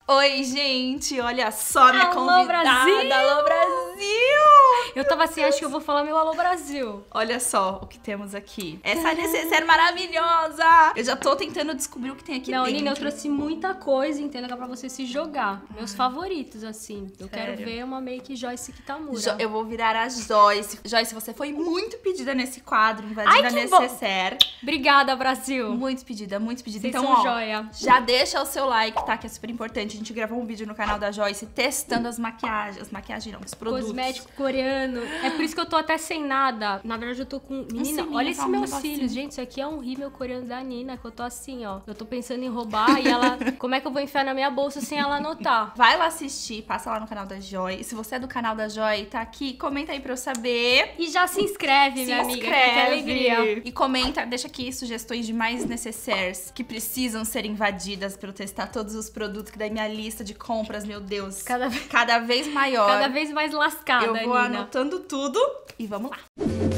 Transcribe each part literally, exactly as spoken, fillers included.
Oi, gente, olha só minha Alô, convidada. Brasil! Alô, Brasil! Eu tava assim, acho que eu vou falar meu Alô, Brasil. Olha só o que temos aqui. Essa necessaire maravilhosa! Eu já tô tentando descobrir o que tem aqui Não, dentro. Nina, eu trouxe muita coisa, entendeu? Que é pra você se jogar. Meus favoritos, assim. Eu Sério? quero ver uma make Joyce Kitamura. Jo- eu vou virar a Joyce. Joyce, você foi muito pedida nesse quadro, invadindo Ai, a que bom! necessaire. Obrigada, Brasil. Muito pedida, muito pedida. Vocês Então, são ó, joia. já deixa o seu like, tá? Que é super importante. A gente gravou um vídeo no canal da Joyce testando as maquiagens. As maquiagens não, os produtos. Cosmético coreano. É por isso que eu tô até sem nada. Na verdade, eu tô com... Menina, cílio, olha esse só um meus negocinho. cílios. Gente, isso aqui é um rímel coreano da Nina, que eu tô assim, ó. Eu tô pensando em roubar e ela... Como é que eu vou enfiar na minha bolsa sem ela anotar? Vai lá assistir, passa lá no canal da Joy. E se você é do canal da Joy e tá aqui, comenta aí pra eu saber. E já se inscreve, Se minha amiga. Que inscreve. alegria. E comenta, deixa aqui sugestões de mais necessaires que precisam ser invadidas pra eu testar todos os produtos, que daí minha lista de compras, meu Deus, Cada vez... cada vez maior. Cada vez mais lascada, eu vou Nina. anotando tudo e vamos lá.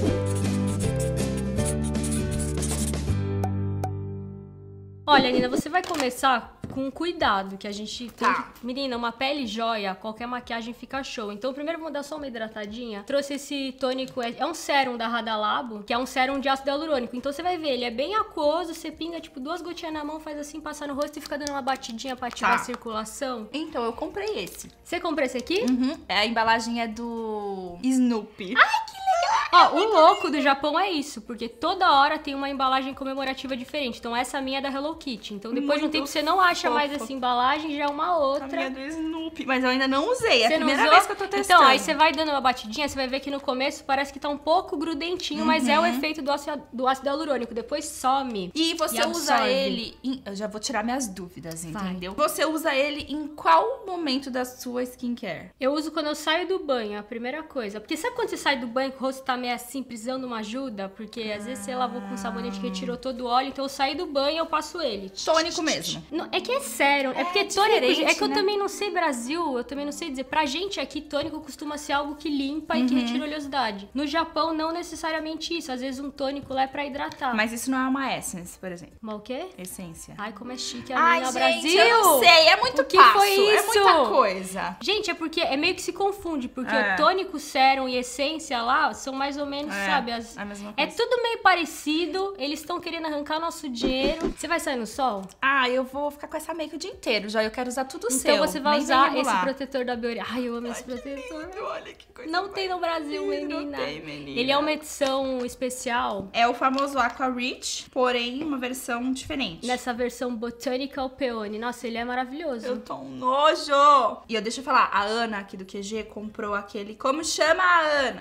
Olha, Nina, você vai começar com cuidado, que a gente tem Tá. que... Menina, uma pele joia, qualquer maquiagem fica show. Então, primeiro vou dar só uma hidratadinha. Trouxe esse tônico, é é um sérum da Radalabo, que é um sérum de ácido hialurônico. Então, você vai ver, ele é bem aquoso, você pinga, tipo, duas gotinhas na mão, faz assim, passar no rosto e fica dando uma batidinha pra ativar Tá. a circulação. Então, eu comprei esse. Você comprou esse aqui? Uhum. A embalagem é do Snoopy. Ó, o louco do Japão é isso, porque toda hora tem uma embalagem comemorativa diferente. Então, essa minha é da Hello Kitty. Então, depois de um Muito tempo, você não acha mais fofo. essa embalagem, já é uma A outra. minha é do Snoopy. Mas eu ainda não usei. É a Você não primeira usou? vez que eu tô testando. Então, aí você vai dando uma batidinha, você vai ver que no começo parece que tá um pouco grudentinho, mas é o efeito do ácido, do ácido hialurônico. Depois some. E você E usa absorve. ele... Em... Eu já vou tirar minhas dúvidas, Vai. entendeu? Você usa ele em qual momento da sua skincare? Eu uso quando eu saio do banho, a primeira coisa. Porque sabe quando você sai do banho que o rosto tá meio assim, precisando de uma ajuda? Porque às vezes você lavou com sabonete que retirou todo o óleo, então eu saí do banho e eu passo ele. Tônico mesmo. Não, é que é sério, é, É porque tônico, diferente, é que eu né? também não sei Brasil, eu também não sei dizer. Pra gente aqui, tônico costuma ser algo que limpa e que retira oleosidade. No Japão, não necessariamente isso. Às vezes um tônico lá é pra hidratar. Mas isso não é uma essence, por exemplo. Mas o quê? Essência. Ai, como é chique a Ai, Nina gente, Brasil! eu não sei. É muito O que passo. foi É isso? muita coisa. Gente, é porque é meio que se confunde, porque É. o tônico, sérum e essência lá são mais ou menos, É, sabe? As... a mesma É coisa. tudo meio parecido, eles estão querendo arrancar nosso dinheiro. Você vai sair no sol? Ah, eu vou ficar com essa make o dia inteiro. Já eu quero usar tudo seu. Então você vai Nem usar vem esse regular. protetor da Biore. Ai, eu amo esse protetor. Lindo, olha que coisa Não tem no Brasil, Não menina. tem, menina. Ele é uma edição especial. É o famoso Aqua Rich, porém uma versão diferente. Nessa versão Botanical Peony. Nossa, ele é maravilhoso. Eu tô um nojo! E eu, deixa eu falar, a Ana aqui do Q G comprou aquele... Como chama a Ana?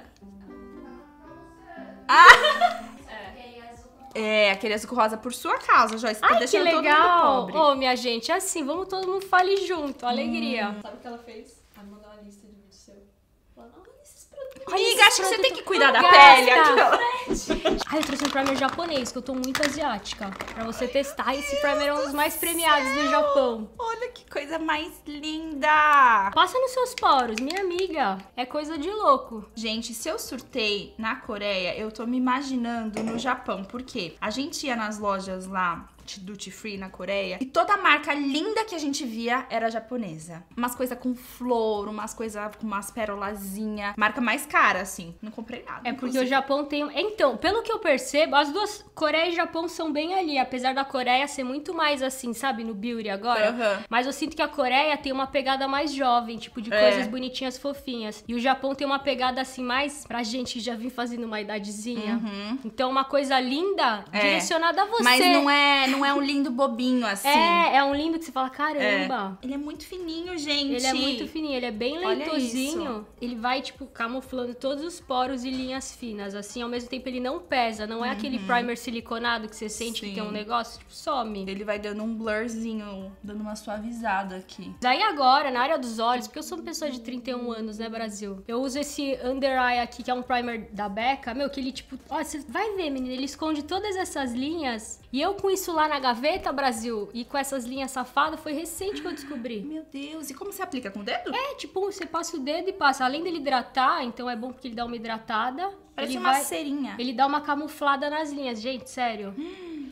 Ah! É, aquele azul rosa por sua causa, Joyce. Tá Ai, que deixando todo mundo legal! pobre. Ô, minha gente, é assim, vamos todo mundo fale junto. Alegria. Sabe o que ela fez? Ela mandou uma lista de vídeo seu. Falando, olha esses produtos. Amiga, acho que você tem que cuidar da Gasta. pele. Aquela. Ai, eu trouxe um primer japonês, que eu tô muito asiática. Pra você testar. Esse primer é um dos mais premiados do Japão. Olha que coisa mais linda! Passa nos seus poros, minha amiga. É coisa de louco. Gente, se eu surtei na Coreia, eu tô me imaginando no Japão. Por quê? A gente ia nas lojas lá de duty free na Coreia e toda marca linda que a gente via era japonesa. Umas coisas com flor, umas coisas com umas perolazinhas. Marca mais cara, assim. Não comprei nada. É porque inclusive. o Japão tem... Então, pelo que eu percebo, as duas... Coreia e Japão são bem ali. Apesar da Coreia ser muito mais assim, sabe? No beauty agora. Aham. Mas eu sinto que a Coreia tem uma pegada mais jovem. Tipo, de É. coisas bonitinhas, fofinhas. E o Japão tem uma pegada assim, mais... Pra gente que já vem fazendo uma idadezinha. Uhum. Então, uma coisa linda, É. direcionada a você. Mas não é, não é um lindo bobinho assim. É, é um lindo que você fala, É. caramba. Ele é muito fininho, gente. Ele é muito fininho, ele é bem Olha leitosinho. Ele vai, tipo, camuflando todos os poros e linhas finas. Assim, ao mesmo tempo ele não pesa. Não é aquele primer siliconado que você sente Sim. que tem um negócio, tipo, some. Ele vai dando um blurzinho, dando uma suavizada aqui. Daí agora, na área dos olhos, porque eu sou uma pessoa de trinta e um anos, né, Brasil? Eu uso esse Under Eye aqui, que é um primer da Becca. Meu, que ele, tipo... Ó, você vai ver, menina, ele esconde todas essas linhas. E eu com isso lá na gaveta, Brasil, e com essas linhas safadas, foi recente que eu descobri. Meu Deus, e como você aplica? Com o dedo? É, tipo, você passa o dedo e passa. Além dele hidratar, então é bom porque ele dá uma hidratada. Parece ele uma vai- cerinha. Ele dá uma camuflada nas linhas, gente, sério.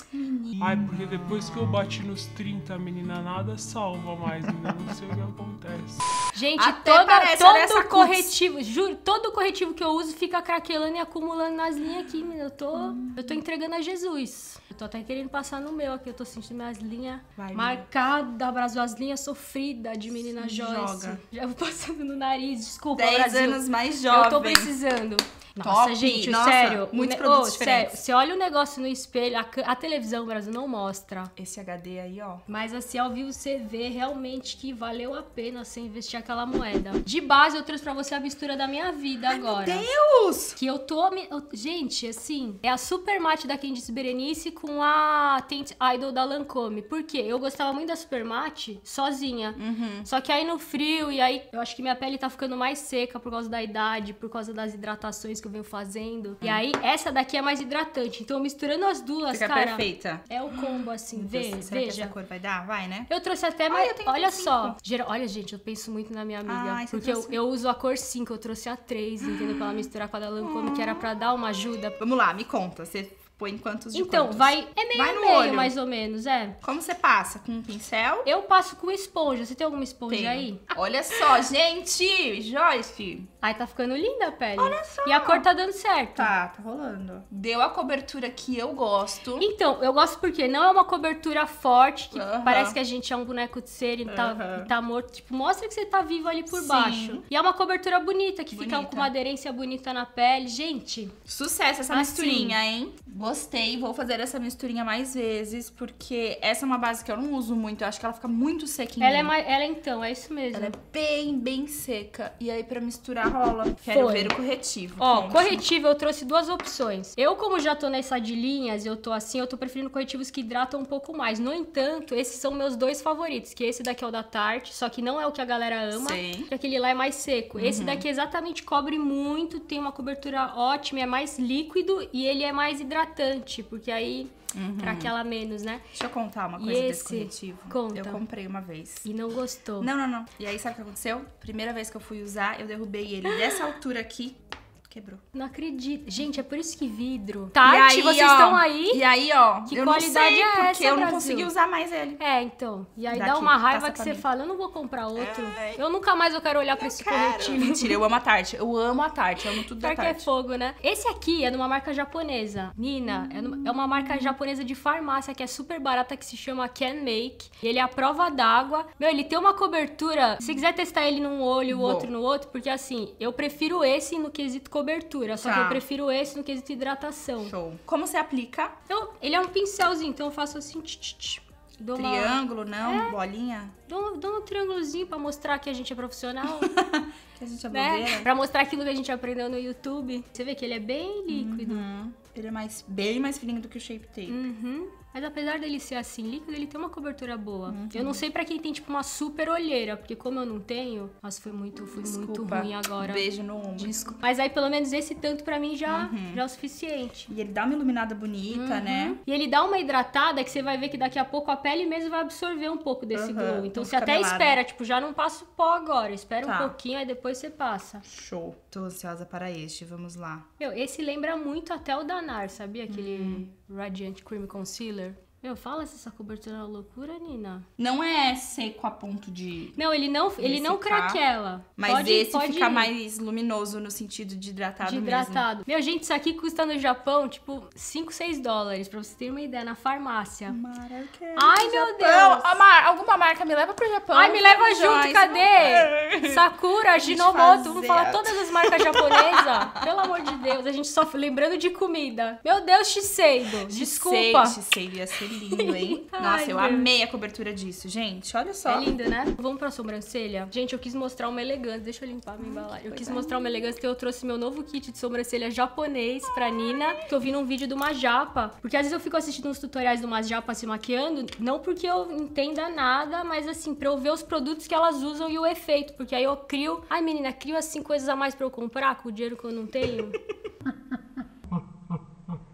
menina. Ai, porque depois que eu bati nos trinta, menina, nada salva mais, ainda não sei o que acontece. Gente, Até toda, parece, olha essa todo cutis. corretivo, juro, todo corretivo que eu uso fica craquelando e acumulando nas linhas aqui, menina. Eu tô, Hum. eu tô entregando a Jesus. Eu tô até querendo passar no meu aqui, eu tô sentindo minhas linhas Vai, marcadas, Brasil, as linhas sofridas de menina Se Joyce. joga. Já vou passando no nariz, desculpa, dez Brasil. anos mais jovem. Eu tô precisando. Nossa, Top. gente, Nossa, sério. muitos o ne- produtos Ô, diferentes. sério, você olha o negócio no espelho, a, ca- a televisão, Brasil, não mostra. Esse H D aí, ó. Mas assim, ao vivo você vê realmente que valeu a pena você investir aquela moeda. De base, eu trouxe pra você a mistura da minha vida agora. Deus! Que eu tô... me- eu- gente, assim, é a Super Matte da Candice Berenice com a Tint Idol da Lancôme. Por quê? Eu gostava muito da Super Matte sozinha. Uhum. Só que aí no frio, e aí eu acho que minha pele tá ficando mais seca por causa da idade, por causa das hidratações que eu venho fazendo. E aí, essa daqui é mais hidratante. Então, misturando as duas, Fica cara... perfeita. É o combo, assim. Meu Vê, Deus, será que veja. essa cor vai dar? Vai, né? Eu trouxe até Ai, mais. eu tenho Olha cinco. só. Geral- Olha, gente, eu penso muito na minha amiga. Ai, você porque eu, trouxe- eu uso a cor cinco, eu trouxe a três, entendeu? Pra ela misturar com a da Lancôme, que era pra dar uma ajuda. Vamos lá, me conta. Você põe quantos de Então, quantos? vai. É meio Vai a no meio, olho. mais ou menos, é. Como você passa? Com um pincel? Eu passo com esponja. Você tem alguma esponja Tenho. aí? Olha só, gente! Joyce! Aí tá ficando linda a pele. Olha só. E a cor tá dando certo. Tá, tá rolando. Deu a cobertura que eu gosto. Então, eu gosto porque não é uma cobertura forte, que Aham. parece que a gente é um boneco de cera e tá, Aham. e tá morto. Tipo, mostra que você tá vivo ali por Sim. baixo. E é uma cobertura bonita, que fica Bonita. com uma aderência bonita na pele. Gente, Sucesso essa Assim. misturinha, hein? Gostei, vou fazer essa misturinha mais vezes, porque essa é uma base que eu não uso muito, eu acho que ela fica muito seca em ela é mim. mais. Ela então, é isso mesmo. Ela é bem, bem seca. E aí, pra misturar, rola. Quero Foi. ver o corretivo. Ó, Conte. corretivo eu trouxe duas opções. Eu, como já tô nessa de linhas, eu tô assim, eu tô preferindo corretivos que hidratam um pouco mais. No entanto, esses são meus dois favoritos, que esse daqui é o da Tarte, só que não é o que a galera ama, Sei. que aquele lá é mais seco. Esse Uhum. daqui exatamente cobre muito, tem uma cobertura ótima, é mais líquido e ele é mais hidratante, porque aí Uhum. craquela menos, né? Deixa eu contar uma E coisa desse esse? corretivo. Conta. Eu comprei uma vez. E não gostou. Não, não, não. E aí, sabe o que aconteceu? Primeira vez que eu fui usar, eu derrubei ele dessa altura aqui. Quebrou. Não acredito. Gente, é por isso que vidro. E Tarte, aí, vocês ó, estão aí? E aí, ó. Que eu qualidade não sei, é porque essa, eu não Brasil? consegui usar mais ele. É, então. E aí dá Daqui, uma raiva passa que pra você mim. fala, eu não vou comprar outro. Ai. Eu nunca mais eu quero olhar pra esse corretivo. Mentira, eu amo a Tarte. Eu amo a Tarte. Eu amo tudo da Pior que é Tarte. fogo, né? Esse aqui é numa marca japonesa. Nina, é numa- é uma marca japonesa de farmácia que é super barata, que se chama Can Make. Ele é a prova d'água. Meu, ele tem uma cobertura. Se quiser testar ele num olho e o Vou. outro no outro, porque assim, eu prefiro esse no quesito cobertura. Só Tá. que eu prefiro esse no quesito hidratação. Show. Como você aplica? Então, ele é um pincelzinho, então eu faço assim, tch, tch, tch. Dou uma- Triângulo, não? Bolinha? Dou, dou um triângulozinho pra mostrar que a gente é profissional, Que a gente é né? bobeira. Pra mostrar aquilo que a gente aprendeu no YouTube. Você vê que ele é bem líquido. Uhum. Ele é mais, bem mais fininho do que o Shape Tape. Uhum. Mas apesar dele ser assim líquido, ele tem uma cobertura boa. Uhum. Eu não sei pra quem tem, tipo, uma super olheira, porque como eu não tenho, nossa, foi muito, foi muito Desculpa. ruim agora. Beijo no ombro. Desculpa. Mas aí, pelo menos, esse tanto pra mim já, Uhum. já é o suficiente. E ele dá uma iluminada bonita, né? Uhum. E ele dá uma hidratada que você vai ver que daqui a pouco a pele mesmo vai absorver um pouco desse Uhum. glow. Então Não você fica até melada. espera, tipo, já não passa o pó agora. Espera Tá. um pouquinho, aí depois você passa. Show. Tô ansiosa para este. Vamos lá. Meu, esse lembra muito até o da Nar, sabia? Aquele Radiant Cream Concealer. Meu, fala se essa cobertura é uma loucura, Nina. Não é seco a ponto de... Não, ele não, ele não ficar, craquela. Mas Pode- esse pode fica ir. mais luminoso no sentido de hidratado De hidratado. Meu, gente, isso aqui custa no Japão, tipo, cinco, seis dólares, pra você ter uma ideia, na farmácia. mesmo. Mara, eu quero Ai, ir pro meu Japão. Deus. Ah, Mar, alguma marca me leva pro Japão. Ai, me leva Joyce. junto, cadê? Sakura, gente Ajinomoto, vamos fazer. falar todas as marcas japonesas. Pelo amor de Deus, a gente só lembrando de comida. Meu Deus, Shiseido, desculpa. Shiseido ia ser lindo, hein? Ai, Nossa, eu Deus. amei a cobertura disso, gente. Olha só. É lindo, né? Vamos pra sobrancelha? Gente, eu quis mostrar uma elegância. Deixa eu limpar minha embalagem. Eu quis mostrar uma elegância que eu trouxe meu novo kit de sobrancelha japonês pra Nina, que eu vi num vídeo de uma japa. Porque às vezes eu fico assistindo uns tutoriais de umas japas se maquiando, não porque eu entenda nada, mas assim, pra eu ver os produtos que elas usam e o efeito. Porque aí eu crio... Ai, menina, crio assim coisas a mais pra eu comprar com o dinheiro que eu não tenho.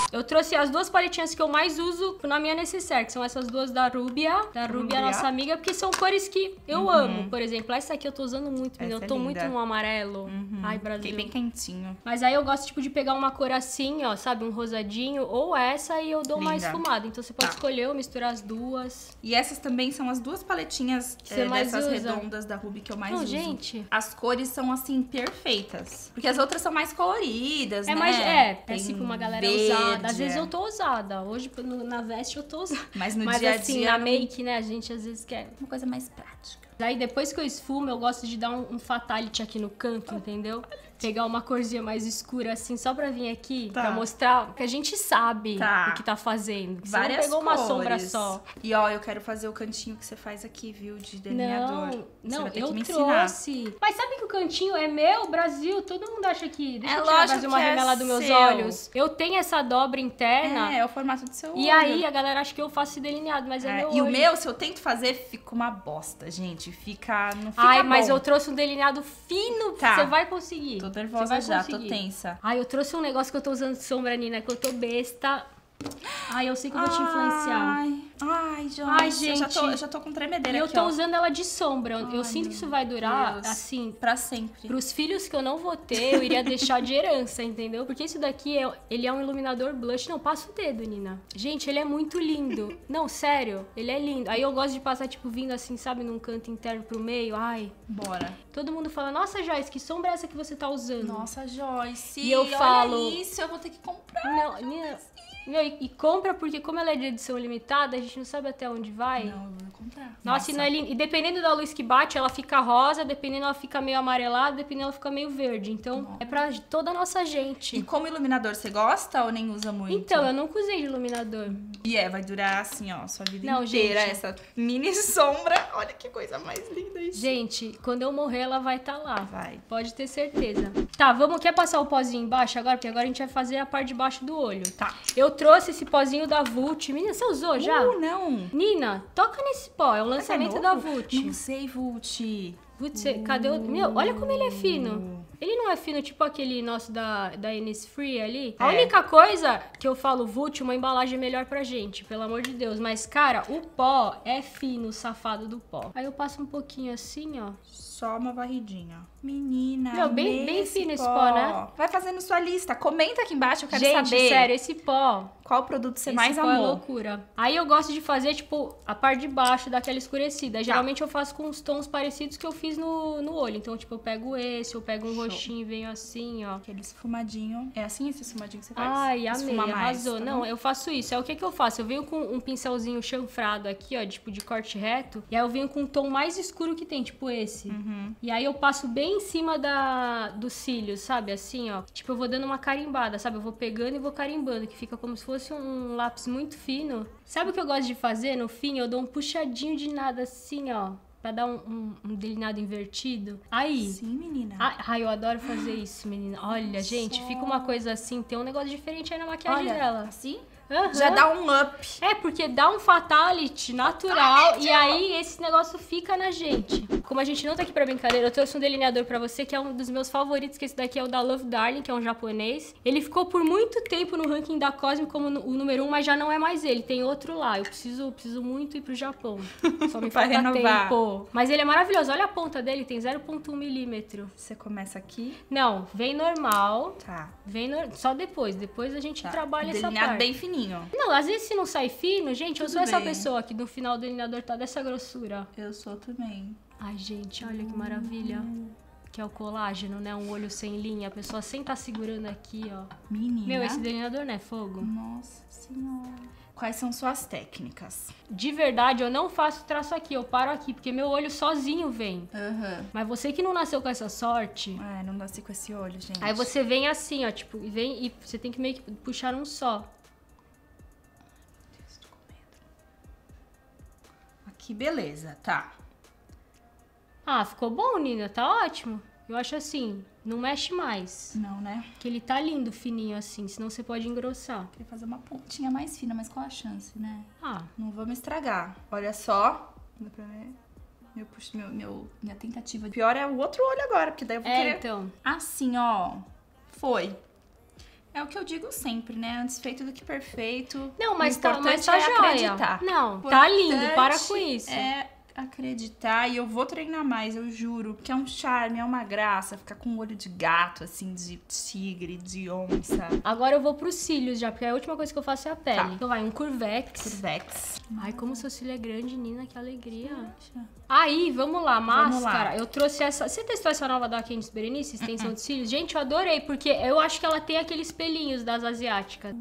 Eu trouxe as duas paletinhas que eu mais uso na minha necessaire, que são essas duas da Rubia, da Rubia, Rubia. nossa amiga, porque são cores que eu uhum. amo. Por exemplo, essa aqui eu tô usando muito, menina. Eu tô é muito no amarelo. Uhum. Ai, Brasil. Fiquei bem quentinho. Mas aí eu gosto, tipo, de pegar uma cor assim, ó, sabe? Um rosadinho, ou essa, e eu dou linda. mais esfumada. Então você pode tá. escolher ou misturar as duas. E essas também são as duas paletinhas é, dessas usa. redondas da Ruby que eu mais Não, uso. gente. As cores são, assim, perfeitas. Porque as outras são mais coloridas, é né? Mais, é, Tem é assim pra uma galera verde, usada. Às vezes eu tô usada. Hoje, na veste, eu tô usada. Mas no Mas, dia a assim, dia... na make, né, a gente às vezes quer uma coisa mais prática. Aí depois que eu esfumo, eu gosto de dar um, um fatality aqui no canto, entendeu? Pegar uma corzinha mais escura assim, só pra vir aqui, tá. pra mostrar que a gente sabe tá. o que tá fazendo. Você Várias não pegou cores. uma sombra só. E ó, eu quero fazer o cantinho que você faz aqui, viu? De delineador. Não, não eu trouxe. Ensinar. Mas sabe que o cantinho é meu, Brasil? Todo mundo acha que... Deixa é eu tirar lógico uma que remela é dos meus seu. olhos. Eu tenho essa dobra interna. É, é o formato do seu olho. E aí a galera acha que eu faço delineado, mas é, é meu E olho. o meu, se eu tento fazer, fica uma bosta, gente. Fica... Não fica Ai, bom. mas eu trouxe um delineado fino. Tá. Você vai conseguir. Tô nervosa já. Tô tensa. Ai, eu trouxe um negócio que eu tô usando de sombra, Nina, que eu tô besta. Ai, eu sei que eu vou te influenciar. Ai, ai, Joyce. Ai, gente. Eu já tô, eu já tô com tremedeira E eu aqui, tô ó. usando ela de sombra. Ai, eu sinto que isso vai durar, Deus. assim... Pra sempre. Pros filhos que eu não vou ter, eu iria deixar de herança, entendeu? Porque isso daqui, é, ele é um iluminador blush. Não, passa o dedo, Nina. Gente, ele é muito lindo. Não, sério. Ele é lindo. Aí eu gosto de passar, tipo, vindo assim, sabe? Num canto interno pro meio. Ai. Bora. Todo mundo fala, nossa, Joyce, que sombra é essa que você tá usando? Nossa, Joyce. E eu olha falo... isso, eu vou ter que comprar. Não, Nina... Meu, e, e compra porque como ela é de edição limitada, a gente não sabe até onde vai. Não, eu vou comprar. Nossa, Nossa. E, não é lindo. E dependendo da luz que bate, ela fica rosa, dependendo ela fica meio amarelada, dependendo ela fica meio verde. Então, Nossa. é pra toda a nossa gente. E como iluminador, você gosta ou nem usa muito? Então, eu nunca usei de iluminador. E é, vai durar assim, ó, sua vida não, inteira, gente. essa mini sombra. Olha que coisa mais linda isso. Gente, quando eu morrer, ela vai estar tá lá. Vai. Pode ter certeza. Tá, vamos, quer passar o pozinho embaixo agora? Porque agora a gente vai fazer a parte de baixo do olho. Tá. Eu trouxe esse pozinho da Vult. Menina, você usou já? Uh, não. Nina, toca nesse pó. É o lançamento é da Vult. Não sei, Vult. Vult, uh. cadê o... Meu, olha como ele é fino. Ele não é fino, tipo aquele nosso da, da Innisfree ali. É. A única coisa que eu falo, Vult, uma embalagem melhor pra gente, pelo amor de Deus. Mas, cara, o pó é fino, o safado do pó. Aí eu passo um pouquinho assim, ó. Só uma varridinha. Menina, Meu, bem, bem fino esse pó, né? Vai fazendo sua lista. Comenta aqui embaixo, eu quero gente, saber. Gente, sério, esse pó... Qual produto você esse mais pó amou? É loucura. Aí eu gosto de fazer, tipo, a parte de baixo daquela escurecida. Geralmente tá. eu faço com os tons parecidos que eu fiz no, no olho. Então, tipo, eu pego esse, eu pego um Show. roxinho e venho assim, ó. Aquele esfumadinho. É assim esse esfumadinho que você faz? Ai, amei, Esfuma arrasou. mais, tá Não, eu faço isso. É o que que eu faço? Eu venho com um pincelzinho chanfrado aqui, ó, tipo, de corte reto. E aí eu venho com um tom mais escuro que tem, tipo esse. Uhum. E aí eu passo bem em cima da, dos cílios, sabe? Assim, ó. Tipo, eu vou dando uma carimbada, sabe? Eu vou pegando e vou carimbando, que fica como se fosse um lápis muito fino. Sabe o que eu gosto de fazer? No fim, eu dou um puxadinho de nada assim, ó. Pra dar um, um, um delineado invertido. Aí. Sim, menina. Ai, eu adoro fazer isso, menina. Olha, Nossa. gente, fica uma coisa assim. Tem um negócio diferente aí na maquiagem Olha, dela. Assim? Uhum. Já dá um up. É, porque dá um fatality natural fatality. E aí esse negócio fica na gente. Como a gente não tá aqui pra brincadeira, eu trouxe um delineador pra você que é um dos meus favoritos, que esse daqui é o da Love Darling, que é um japonês. Ele ficou por muito tempo no ranking da Cosme como o número um, mas já não é mais ele. Tem outro lá. Eu preciso, preciso muito ir pro Japão. Só me falta renovar. tempo. Mas ele é maravilhoso. Olha a ponta dele, tem zero ponto um milímetro. Você começa aqui? Não, vem normal. Tá. Vem no... Só depois. Depois a gente tá. trabalha essa Delineado parte. bem fininho. Não, às vezes se não sai fino, gente, Tudo eu sou essa bem. pessoa que no final do delineador tá dessa grossura. Eu sou também. Ai, gente, olha que maravilha. Que é o colágeno, né? Um olho sem linha. A pessoa sem tá segurando aqui, ó. Menina. Meu, esse delineador não é fogo? Nossa senhora. Quais são suas técnicas? De verdade, eu não faço traço aqui, eu paro aqui, porque meu olho sozinho vem. Uhum. Mas você que não nasceu com essa sorte... É, não nasci com esse olho, gente. Aí você vem assim, ó, tipo, vem e você tem que meio que puxar um só. Que beleza, tá. Ah, ficou bom, Nina, tá ótimo. Eu acho assim, não mexe mais. Não, né? Que ele tá lindo, fininho assim, senão você pode engrossar. Queria fazer uma pontinha mais fina, mas qual a chance, né? Ah. Não vamos estragar. Olha só. Dá pra ver? Meu, meu, meu, minha tentativa. O pior é o outro olho agora, porque daí eu vou é, querer... então. Assim, ó. Foi. É o que eu digo sempre, né? Antes feito do que perfeito. Não, mas o tá, importante mas tá é joia. acreditar. Não, O tá lindo, importante para com isso. É acreditar e eu vou treinar mais, eu juro. Que é um charme, é uma graça ficar com um olho de gato, assim, de tigre, de onça. Agora eu vou pros cílios já, porque a última coisa que eu faço é a pele. Tá. Então vai, um curvex. Curvex. Ai, como seu cílio é grande, Nina, que alegria. Aí, vamos lá, máscara. Vamos lá. Eu trouxe essa... Você testou essa nova da Candice Berenice, extensão de cílios? Gente, eu adorei, porque eu acho que ela tem aqueles pelinhos das asiáticas.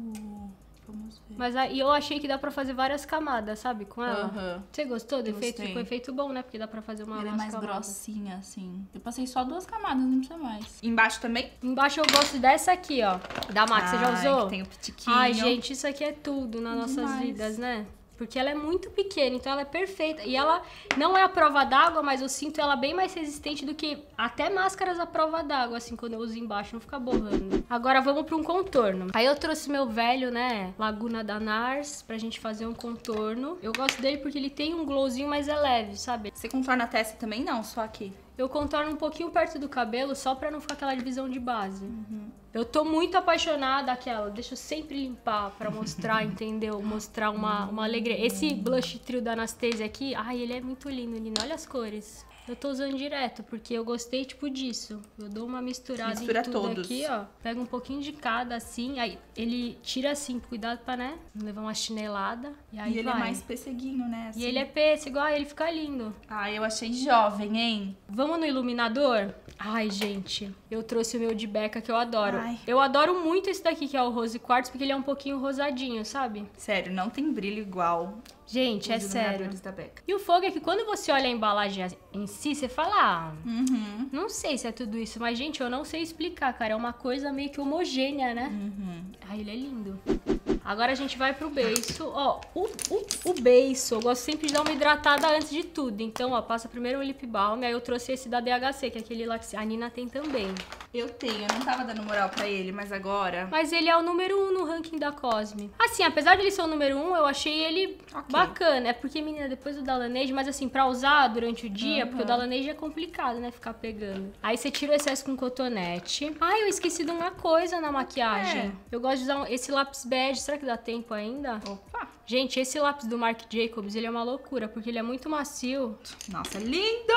Vamos ver. Mas aí eu achei que dá pra fazer várias camadas, sabe, com ela. Aham. Você gostou do efeito? Gostei. Ficou efeito bom, né? Porque dá pra fazer uma Ela é umas mais camadas. grossinha, assim. Eu passei só duas camadas, não precisa mais. Embaixo também? Embaixo eu gosto dessa aqui, ó. Da Max, você já Ai, usou? que tem o pitiquinho. Ai, gente, isso aqui é tudo nas nossas Demais. vidas, né? Porque ela é muito pequena, então ela é perfeita. E ela não é a prova d'água, mas eu sinto ela bem mais resistente do que até máscaras à prova d'água, assim, quando eu uso embaixo, não fica borrando. Agora vamos para um contorno. Aí eu trouxe meu velho, né, Laguna da Nars, pra gente fazer um contorno. Eu gosto dele porque ele tem um glowzinho, mas é leve, sabe? Você contorna a testa também? Não, só aqui. Eu contorno um pouquinho perto do cabelo, só pra não ficar aquela divisão de base. Uhum. Eu tô muito apaixonada aquela, deixa eu sempre limpar pra mostrar, entendeu? Mostrar uma, uma alegria. Esse blush trio da Anastasia aqui, ai, ele é muito lindo, lindo. Olha as cores. Eu tô usando direto, porque eu gostei, tipo, disso. Eu dou uma misturada Mistura em tudo todos. aqui, ó. Pega um pouquinho de cada, assim. Aí ele tira assim, cuidado pra, né, não levar uma chinelada. E aí E ele vai. é mais pesseguinho, né? assim. E ele é pêssego, ai, ele fica lindo. Ai, eu achei jovem, hein? Vamos no iluminador? Ai, gente, eu trouxe o meu de Becca que eu adoro. Ai. Eu adoro muito esse daqui, que é o Rose Quartz, porque ele é um pouquinho rosadinho, sabe? Sério, não tem brilho igual. Gente, é os sério. iluminadores da Becca. E o fogo é que quando você olha a embalagem em si, você fala, ah, Uhum. não sei se é tudo isso, mas, gente, eu não sei explicar, cara. É uma coisa meio que homogênea, né? Uhum. Ai, ele é lindo. Agora a gente vai pro beiço. Ó, o, o, o beiço, eu gosto sempre de dar uma hidratada antes de tudo. Então, ó, passa primeiro o lip balm, aí eu trouxe esse da D H C, que é aquele lá que a Nina tem também. Eu tenho, eu não tava dando moral pra ele, mas agora... Mas ele é o número um no ranking da Cosme. Assim, apesar de ele ser o número um, eu achei ele Ok. bacana. É porque, menina, depois do da Laneige, mas assim, pra usar durante o dia, Uhum. porque o da Laneige é complicado, né, ficar pegando. Aí você tira o excesso com cotonete. Ai, eu esqueci de uma coisa na maquiagem. É. Eu gosto de usar um- esse lápis bege. Será que dá tempo ainda? Opa! Gente, esse lápis do Marc Jacobs, ele é uma loucura, porque ele é muito macio. Nossa, lindo!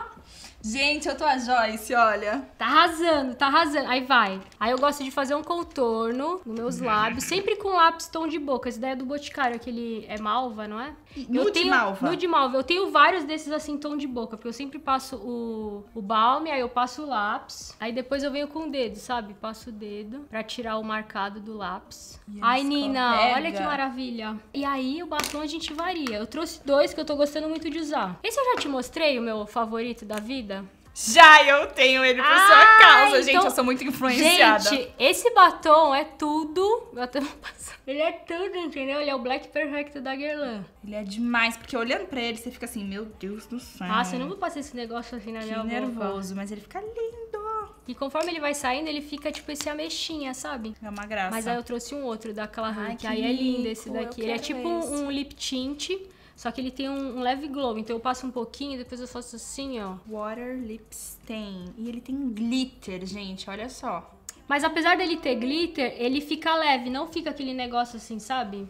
Gente, eu tô a Joyce, olha. Tá arrasando, tá arrasando. Aí vai. Aí eu gosto de fazer um contorno nos meus lábios, sempre com lápis tom de boca. Essa ideia é do Boticário, aquele é malva, não é? Nude eu tenho, malva. Nude malva. Eu tenho vários desses assim, tom de boca, porque eu sempre passo o, o balme, aí eu passo o lápis. Aí depois eu venho com o dedo, sabe? Passo o dedo pra tirar o marcado do lápis. E Ai, ele Nina, escorrega. olha que maravilha. E aí o batom a gente varia. Eu trouxe dois que eu tô gostando muito de usar. Esse eu já te mostrei, o meu favorito da vida. Já eu tenho ele por Ah, sua causa, gente. então- Eu sou muito influenciada. Gente, esse batom é tudo. Batom passado. Ele é tudo, entendeu? Ele é o Black Perfect da Guerlain. Ele é demais, porque olhando pra ele, você fica assim, meu Deus do céu. Nossa, eu não vou passar esse negócio assim na minha Que boca. nervoso, mas ele fica lindo. E conforme ele vai saindo, ele fica tipo esse ameixinha, sabe? É uma graça. Mas aí eu trouxe um outro da Clarin, Ai, que que aí é lindo rico, esse eu daqui. Ele é quero tipo esse. um, um lip tint, só que ele tem um, um leve glow. Então eu passo um pouquinho e depois eu faço assim, ó. Water Lip Stain. E ele tem glitter, gente, olha só. Mas apesar dele ter glitter, ele fica leve, não fica aquele negócio assim, sabe?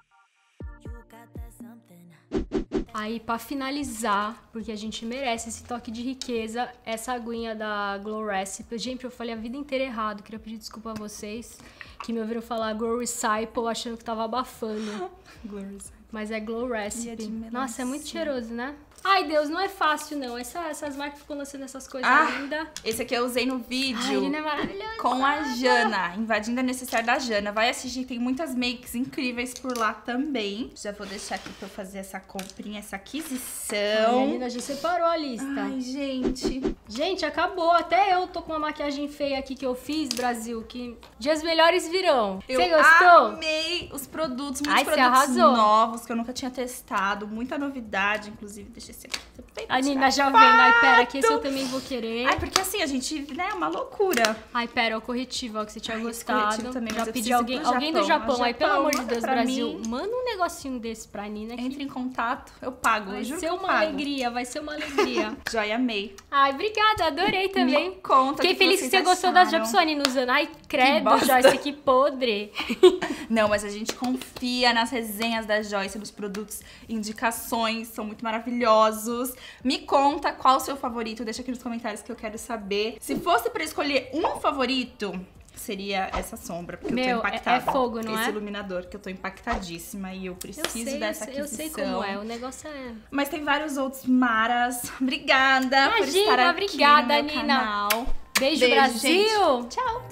Aí, pra finalizar, porque a gente merece esse toque de riqueza, essa aguinha da Glow Recipe. Gente, eu falei a vida inteira errado, queria pedir desculpa a vocês que me ouviram falar Glow Recipe achando que tava abafando. Glorious. Mas é Glow E é Recipe. de melancia. Nossa, é muito cheiroso, né? Ai, Deus, não é fácil, não. Essa, essas marcas ficam lançando essas coisas Ah, lindas. Esse aqui eu usei no vídeo. Ai, ele é maravilhoso. Com a Jana, invadindo a necessaire da Jana. Vai assistir, tem muitas makes incríveis por lá também. Já vou deixar aqui pra eu fazer essa comprinha, essa Olha, a aquisição. Nina já separou a lista. Ai, gente. Gente, acabou. Até eu tô com uma maquiagem feia aqui que eu fiz, Brasil, que dias melhores virão. Eu Você gostou? amei os produtos, muitos Ai, você produtos arrasou. novos. novos que eu nunca tinha testado. Muita novidade, inclusive. Deixa esse aqui também. A Nina já vendo. Ai, pera, que esse eu também vou querer. Ai, porque assim, a gente, né, é uma loucura. Ai, pera, o corretivo, ó, que você tinha Ai, gostado. também, já mas pedi alguém, do alguém do Japão. Japão. Ai, pelo amor de manda Deus, pra Brasil. mim. Manda um negocinho desse pra Nina. Que Entre em contato, eu pago. vai eu juro ser que eu uma pago. alegria, vai ser uma alegria. Joia, amei. Ai, obrigada, adorei também. Me conta. Fiquei o que feliz que vocês você gostou das acharam. Japsone usando. Ai, credo, bosta. Joyce, que podre. Não, mas a gente confia nas resenhas da Joyce, nos produtos, indicações, são muito maravilhosos. Me conta qual o seu favorito, deixa aqui nos comentários que eu quero saber. Se fosse pra escolher um favorito, seria essa sombra, porque Meu, eu tô é- impactada. é fogo, não Esse é? iluminador, que eu tô impactadíssima e eu Eu preciso sei, dessa eu sei, aquisição. eu sei como é, o negócio é... Mas tem vários outros maras. Obrigada por Imagina, estar aqui obrigada, no meu Nina. canal. Beijo, Beijo, Brasil! gente. Tchau!